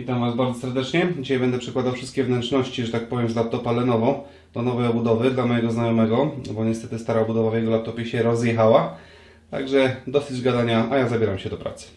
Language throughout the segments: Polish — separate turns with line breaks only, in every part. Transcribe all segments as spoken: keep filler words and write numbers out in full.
Witam Was bardzo serdecznie. Dzisiaj będę przekładał wszystkie wnętrzności, że tak powiem, z laptopa Lenovo do nowej obudowy dla mojego znajomego, bo niestety stara obudowa w jego laptopie się rozjechała. Także dosyć gadania, a ja zabieram się do pracy.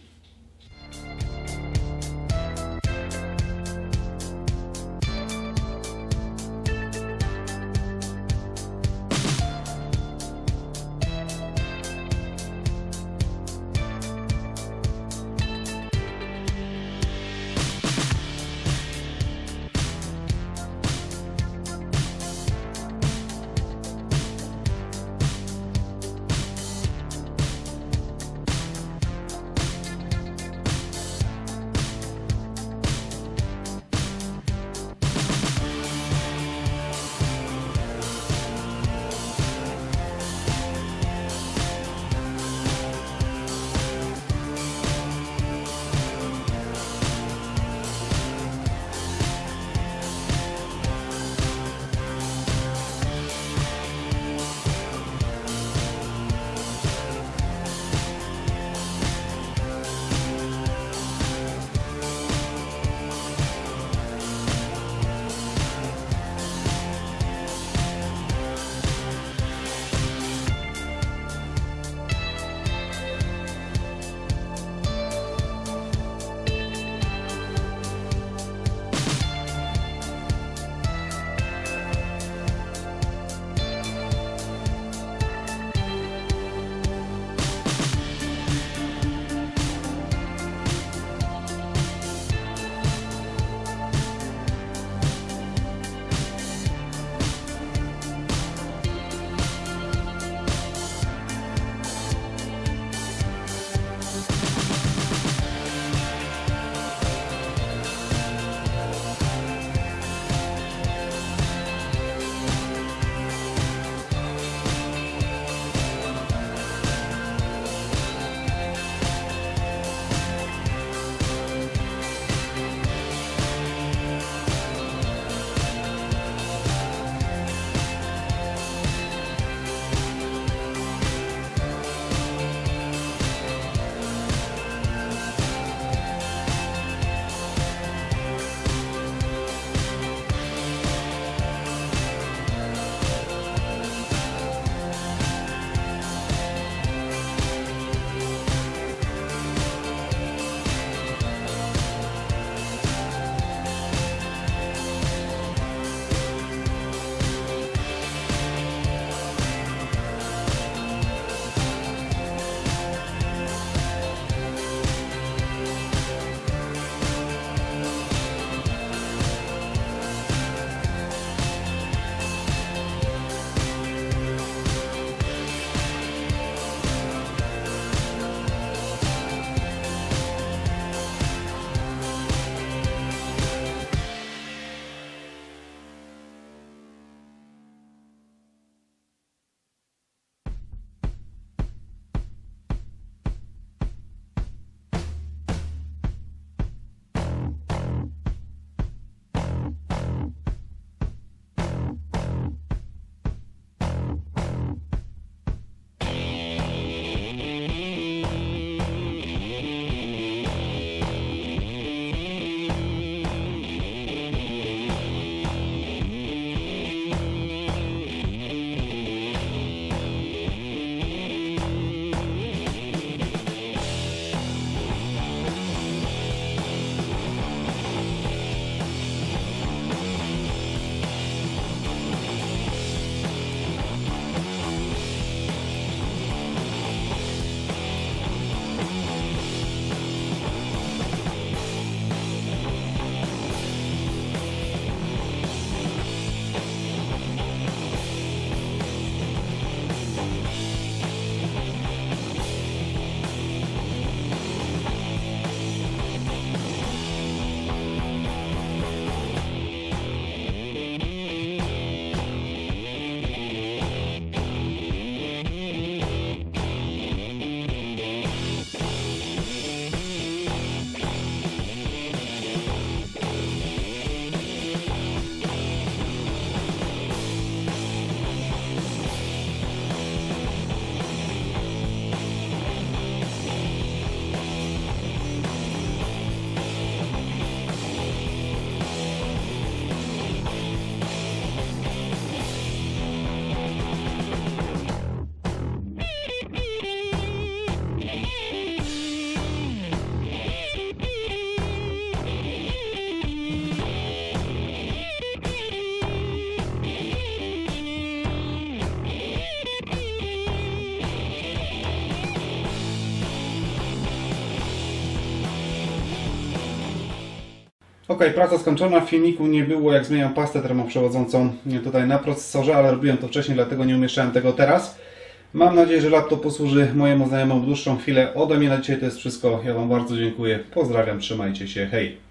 Ok, praca skończona. W filmiku nie było, jak zmieniam pastę termoprzewodzącą tutaj na procesorze, ale robiłem to wcześniej, dlatego nie umieszczałem tego teraz. Mam nadzieję, że laptop posłuży mojemu znajomemu dłuższą chwilę. Ode mnie na dzisiaj to jest wszystko. Ja Wam bardzo dziękuję. Pozdrawiam, trzymajcie się. Hej!